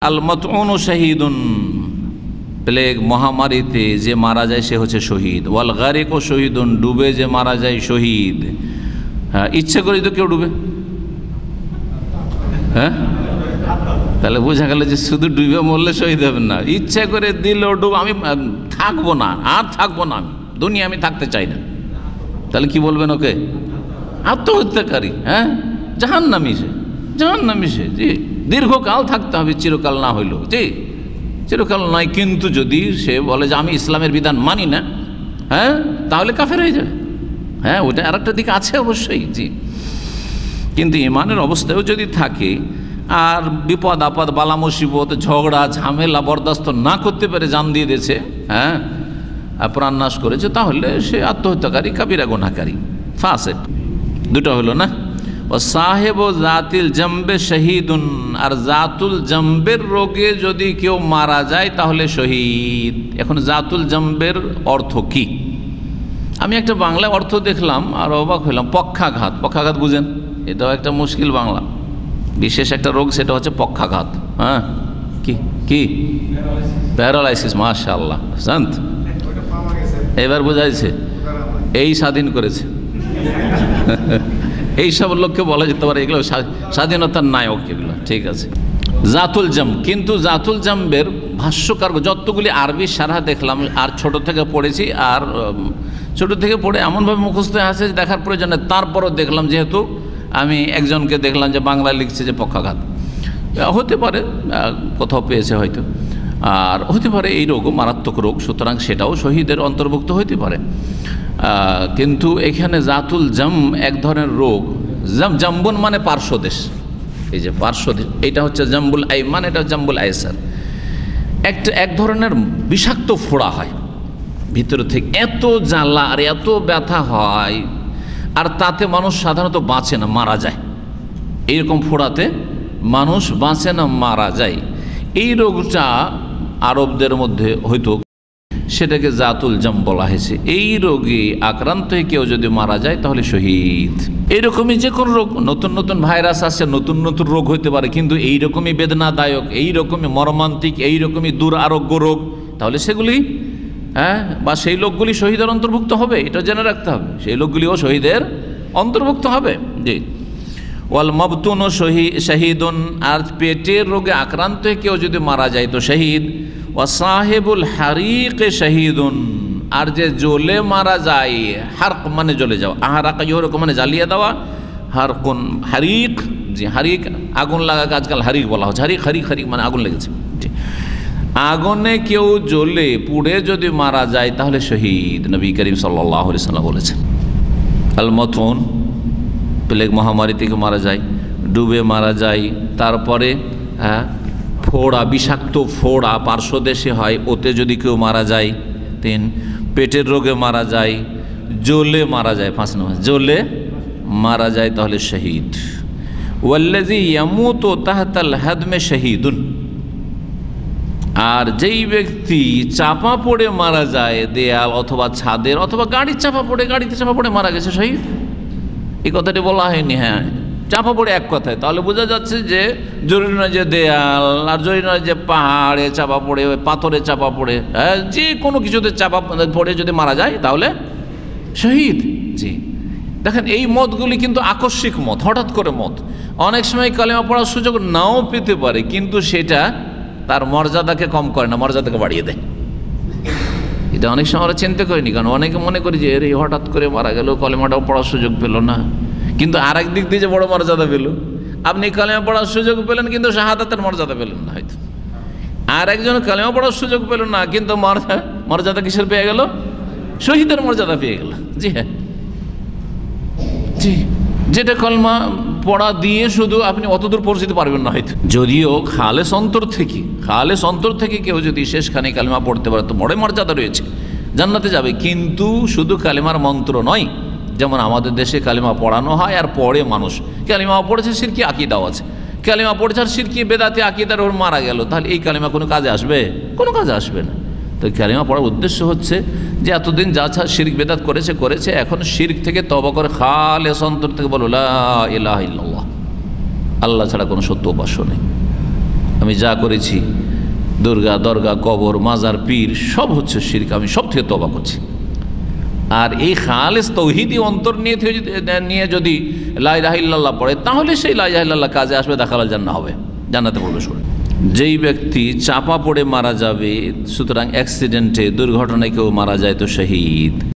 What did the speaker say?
আল মাতউনু শাহীদুন, plague মহামারীতে যে মারা যায় সে হচ্ছে শহীদ। ওয়াল গারিকু শহীদুন, ডুবে যে মারা যায় শহীদ। হ্যাঁ, ইচ্ছে করে তো কেউ ডুবে, হ্যাঁ, তাহলে বোঝা গেল যে শুধু ডুবে মরলে শহীদ হবেন না, ইচ্ছা করে দিলেও ডুব, আমি থাকবো না, আর থাকবো না, আমি দুনিয়া আমি থাকতে চাই না, তাহলে কি বলবেন ওকে? আত্মহত্যাকারী, হ্যাঁ, জাহান্নামী সে, জাহান্নামী সে, জি, দীর্ঘকাল থাকতে হবে, চিরকাল না হইল, জি, চিরকাল নয়। কিন্তু যদি সে বলে যে আমি ইসলামের বিধান মানি না, হ্যাঁ, তাহলে কাফের হয়ে যাবে। হ্যাঁ, ওটা আর একটা দিক আছে অবশ্যই, জি। কিন্তু ইমানের অবস্থায়ও যদি থাকে আর বিপদ আপদ বালা মুসিবত ঝগড়া ঝামেলা বরদাস্ত না করতে পেরে জান দিয়ে দিয়েছে, হ্যাঁ, প্রাণনাশ করেছে, তাহলে সে আত্মহত্যাকারী, কাবিরা গুনাহকারী, ফাসিক। দুটো হলো না। ও সাহেব জাতিল জম্বে শহীদুন, আর জাতুল জম্বের রোগে যদি কেউ মারা যায় তাহলে শহীদ। এখন জাতুল জম্বের অর্থ কি? আমি একটা বাংলা অর্থ দেখলাম আর অবাক হইলাম। পক্ষাঘাত, পক্ষাঘাত বুঝেন? এটাও একটা মুশকিল বাংলা, বিশেষ একটা রোগ, সেটা হচ্ছে পক্ষাঘাত। হ্যাঁ, কি কি প্যারালাইসিস, মাশাআল্লাহ, শান্ত, এবার বোঝাইছে, এই স্বাধীন করেছে। এইসব লোককে বলা যেতে পারে এগুলো স্বাধীনতার নায়ক, এগুলো ঠিক আছে। জাতুল জাম, কিন্তু জাতুল জাম্বের ভাষ্যকার যতগুলি আরবি সারহা দেখলাম, আর ছোট থেকে পড়েছি, আর ছোট থেকে পড়ে এমনভাবে মুখস্থ আছে দেখার প্রয়োজন নেই, তারপরও দেখলাম, যেহেতু আমি একজনকে দেখলাম যে বাংলা লিখছে যে পক্ষাঘাত, হতে পারে কোথাও পেয়েছে হয়তো, আর হতে পারে এই রোগও মারাত্মক রোগ, সুতরাং সেটাও শহীদের অন্তর্ভুক্ত হতে পারে। কিন্তু এখানে জাতুল জাম এক ধরনের রোগ, জাম্বুন মানে পার্শ্বদেশ, এই যে পার্শ্বদেশ, এটা হচ্ছে জাম্বুল আইমান, এটা জাম্বুল আয়সার। এক ধরনের বিষাক্ত ফোড়া হয় ভিতর থেকে, এত জ্বালা আর এত ব্যথা হয়, আর তাতে মানুষ সাধারণত বাঁচে না, মারা যায়। এইরকম ফোড়াতে মানুষ বাঁচে না, মারা যায়। এই রোগটা আরবদের মধ্যে হয়তো, সেটাকে জাতুল জাম বলা হয়েছে। এই রোগে আক্রান্ত হয়ে কেউ যদি মারা যায় তাহলে শহীদ। এইরকমই যে কোনো রোগ, নতুন নতুন ভাইরাস আসছে, নতুন নতুন রোগ হইতে পারে, কিন্তু এইরকমই বেদনাদায়ক, এইরকমই মর্মান্তিক, এইরকমই দুরারোগ্য রোগ, তাহলে সেগুলি, হ্যাঁ, বা সেই লোকগুলি শহীদের অন্তর্ভুক্ত হবে, এটা জেনে রাখতে হবে, সেই লোকগুলিও শহীদের অন্তর্ভুক্ত হবে, জি। ওয়াল মাবতুন শহীদুন, আর পেটের রোগে আক্রান্ত হয়ে কেউ যদি মারা যায় তো শহীদ। ওয়া সাহেবুল হারিক শহীদুন, আর যে জ্বলে মারা যায়, হারক মানে জ্বলে যাওয়া, আহারাকা ইহরকম মানে জ্বালিয়ে দেওয়া, হারকুন হারিক, জি, হারিক আগুন লাগাকে আজকাল হারিক বলা হচ্ছে, হারিক হারিক হারিক মানে আগুন লেগেছে, জি। আগুনে কেউ জ্বলে পুড়ে যদি মারা যায় তাহলে শহীদ, নবী করিম সাল্লাল্লাহু আলাইহি ওয়াসাল্লাম বলেছেন। আল মাতউন, প্লেগ মহামারী থেকে মারা যায়, ডুবে মারা যায়, তারপরে হ্যাঁ ফোড়া, বিষাক্ত ফোড়া পার্শ্বদেশে হয়, ওতে যদি কেউ মারা যায়। 3, পেটের রোগে মারা যায়, জ্বলে মারা যায়, 5 নম্বর, জ্বলে মারা যায় তাহলে শহীদ। ওয়াল্লাযী ইয়ামুতু তাহতাল হাদমে শহীদুন, আর যেই ব্যক্তি চাপা পড়ে মারা যায়, দেয়াল অথবা ছাদের অথবা গাড়ির চাপা পড়ে, গাড়িতে চাপা পড়ে মারা গেছে, শহীদ। এই কথাটি বলা হয়নি, হ্যাঁ, চাপা পড়ে এক কথায়, তাহলে বোঝা যাচ্ছে যে জরুরি নয় যে দেয়াল, আর জরুরি নয় যে পাহাড়ে চাপা পড়ে, পাথরে চাপা পড়ে, হ্যাঁ, যে কোনো কিছুতে চাপা পড়ে যদি মারা যায় তাহলে শহীদ, জি। দেখেন এই মতগুলি কিন্তু আকস্মিক মত, হঠাৎ করে মত, অনেক সময় কালেমা পড়ার সুযোগ নাও পেতে পারে, কিন্তু সেটা তার মর্যাদাকে কম করে না, মর্যাদাকে বাড়িয়ে দেয়। এটা অনেক সময় আমরা চিন্তা করিনি, কারণ অনেকে মনে করি যে এই হঠাৎ করে মারা গেল, কলেমাটাও পড়ার সুযোগ পেল না, কিন্তু আরেক দিক দিয়ে যে বড় মর্যাদা পেল। আপনি কালেমা পড়ার সুযোগ পেলেন কিন্তু শাহাদাতের মর্যাদা পেলেন না হয়তো, আর একজন কালেমা পড়ার সুযোগ পেল না, কিন্তু মর্যাদা কিসের পেয়ে গেল? শহীদের মর্যাদা পেয়ে গেল, জি হ্যাঁ, জি। যেটা কলমা পড়া দিয়ে শুধু আপনি অতদূর পৌঁছতে পারবেন না হয়তো, যদিও খালেস অন্তর থেকে কেউ যদি শেষখানে কালেমা পড়তে পারে তো বড় মর্যাদা রয়েছে, জান্নাতে যাবে। কিন্তু শুধু কালেমার মন্ত্র নয়, যেমন আমাদের দেশে কালেমা পড়ানো হয় আর পড়ে মানুষ, কালেমা পড়েছে শিরকি আকীদাও আছে, কালেমা পড়েছে আর শিরকি বেদাতি আকীদার ওর মারা গেল, তাহলে এই কালেমা কোনো কাজে আসবে? কোনো কাজে আসবে না। তো কালেমা পড়ার উদ্দেশ্য হচ্ছে যে এতদিন যা শিরক বেদাত করেছে, এখন শিরক থেকে তওবা করে খালেস অন্তর থেকে বলো লা ইলাহা ইল্লাল্লাহ, আল্লাহ ছাড়া কোনো সত্য উপাস্য নেই, আমি যা করেছি, দুর্গা, দরগা, কবর, মাজার, পীর সব হচ্ছে শিরক, আমি সব থেকে তওবা করছি। আর এই খালেস তৌহিদি অন্তর নিয়ে যদি লা ইলাহা ইল্লাল্লাহ পড়ে, তাহলে সেই লা ইলাহা ইল্লাল্লাহ কাজে আসবে, দাখালাল জান্নাহ হবে, জান্নাতে প্রবেশ করবে। যেই ব্যক্তি চাপা পড়ে মারা যাবে, সুতরাং অ্যাক্সিডেন্টে, দুর্ঘটনায় কেউ মারা যায় তো শহীদ।